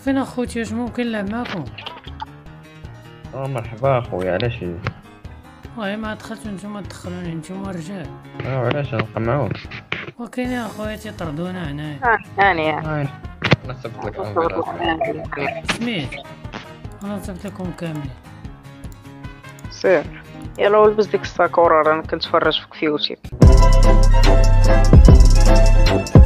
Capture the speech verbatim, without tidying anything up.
فين اخوتي؟ واش ممكن نلعب معاكم؟ اه مرحبا اخويا، علاش لي؟ والله ما دخلتو نتوما تدخلوني نتوما الرجال. اه علاش نبقى معاهم؟ وكاين يا خويا تيطردونا هنايا. ثانية اه انا صيفط لك انفيتاسيون. سميت انا صيفط لكم كاملين. سير يلا ولبس ديك الساكورة، رانا كنتفرج فيك في يوتيوب.